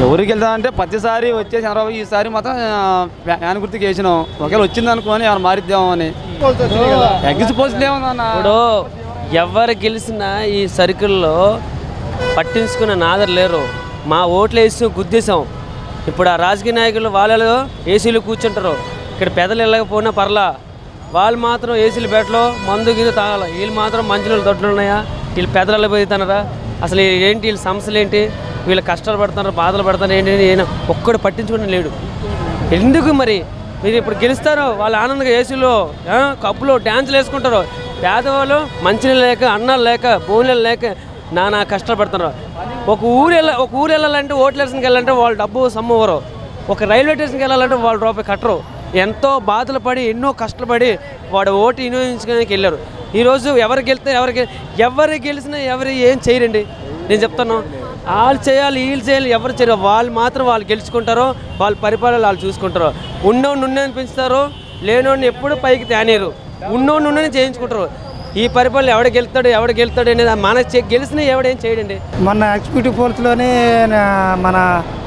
ఎవరికి వెళ్తామంటే ప్రతిసారి వచ్చే చంద్రబాబు ఈసారి మాత్రం ఫ్యాన్ గుర్తుకు వేసినాం. ఒకవేళ వచ్చింది అనుకోని ఎవరు మారిద్దాము అని ఎగ్గిసిపోతుందేమన్నా. ఇప్పుడు ఎవరు గెలిచినా ఈ సర్కిల్లో పట్టించుకున్న నాదరు లేరు. మా ఓట్లు వేసి గుద్దేశాం. ఇప్పుడు ఆ రాజకీయ నాయకులు వాళ్ళు ఏసీలు కూర్చుంటారు. ఇక్కడ పెద్దలు వెళ్ళకపోయినా పర్లా, వాళ్ళు మాత్రం ఏసీలు బెట్టలో మందు గిన్నె తాగాలి. వీళ్ళు మాత్రం మంచినీళ్ళు దొడ్లు ఉన్నాయా, వీళ్ళు పెద్దలు పోతున్నారా, అసలు ఏంటి వీళ్ళ సమస్యలు ఏంటి, వీళ్ళు కష్టాలు పడుతున్నారు బాధలు పడుతున్నారు ఏంటి నేను ఒక్కడు పట్టించుకుని లేడు. ఎందుకు మరి మీరు ఇప్పుడు గెలుస్తారు, వాళ్ళు ఆనందంగా ఏసీలో కప్పులో డ్యాన్సులు వేసుకుంటారు. పేదవాళ్ళు మంచినీళ్ళు లేక అన్నాలు లేక భోజనాలు లేక నానా కష్టాలు పడుతున్నారు. ఒక ఊరు వెళ్ళాలంటే ఓట్ల స్టేషన్కి వెళ్ళాలంటే వాళ్ళు డబ్బు సమ్మవరు. ఒక రైల్వే స్టేషన్కి వెళ్ళాలంటే వాళ్ళు రూపాయి కట్టరు. ఎంతో బాధలు పడి ఎన్నో కష్టపడి వాడు ఓటు వినియోగించుకోవడానికి వెళ్ళారు. ఈరోజు ఎవరు గెలిస్తే ఎవరు గెలిచినా ఎవరు ఏం చేయరండి. నేను చెప్తాను, వాళ్ళు చేయాలి వీళ్ళు చేయాలి ఎవరు చేయరు. వాళ్ళు మాత్రం వాళ్ళు గెలుచుకుంటారో వాళ్ళ పరిపాలన వాళ్ళు చూసుకుంటారు. ఉన్నోడిని పెంచుతారు, లేనోడిని ఎప్పుడు పైకి తేనేరు. ఉన్నోడిని చేయించుకుంటారు. ఈ పరిపాలన ఎవడు గెలుస్తాడు అనేది మన గెలిచినా ఎవడేం చేయడండి. మొన్న ఎగ్జిక్యూటివ్ ఫోర్స్లోనే మన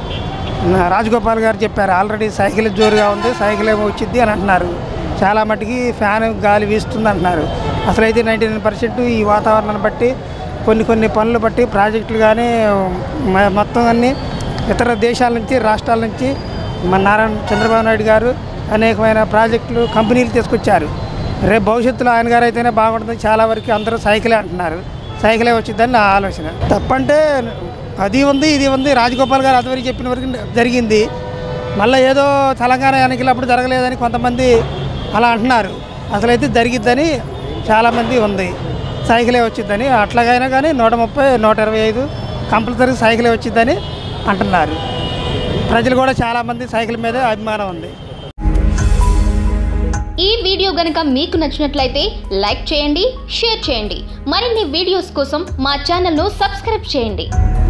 రాజగోపాల్ గారు చెప్పారు, ఆల్రెడీ సైకిల్ జోరుగా ఉంది, సైకిల్ ఏమో వచ్చింది అని అంటున్నారు. చాలా మటుకి ఫ్యాన్ గాలి వీస్తుంది అంటున్నారు. అసలైతే 99% ఈ వాతావరణాన్ని బట్టి కొన్ని పనులు బట్టి ప్రాజెక్టులు కానీ మొత్తం అన్నీ ఇతర దేశాల నుంచి రాష్ట్రాల నుంచి మన చంద్రబాబు నాయుడు గారు అనేకమైన ప్రాజెక్టులు కంపెనీలు తీసుకొచ్చారు. రేపు భవిష్యత్తులో ఆయన గారు అయితేనే బాగుంటుంది. చాలా వరకు అందరూ సైకిలే అంటున్నారు. సైకిలే వచ్చిందని నా ఆలోచన. తప్పంటే అది ఉంది ఇది ఉంది. రాజగోపాల్ గారు అదివరకు చెప్పిన వరకు జరిగింది. మళ్ళీ ఏదో తెలంగాణ ఎన్నికలప్పుడు జరగలేదని కొంతమంది అలా అంటున్నారు. అసలైతే జరిగిద్దని చాలామంది ఉంది, సైకిలే వచ్చిద్దని. అట్లాగైనా కానీ 130, 125 కంపల్సరీ సైకిలే వచ్చిద్దని అంటున్నారు. ప్రజలు కూడా చాలామంది సైకిల్ మీదే అభిమానం ఉంది. ఈ వీడియో గనుక మీకు నచ్చినట్లయితే లైక్ చేయండి, షేర్ చేయండి. మరిన్ని వీడియోస్ కోసం మా ఛానల్ను సబ్స్క్రైబ్ చేయండి.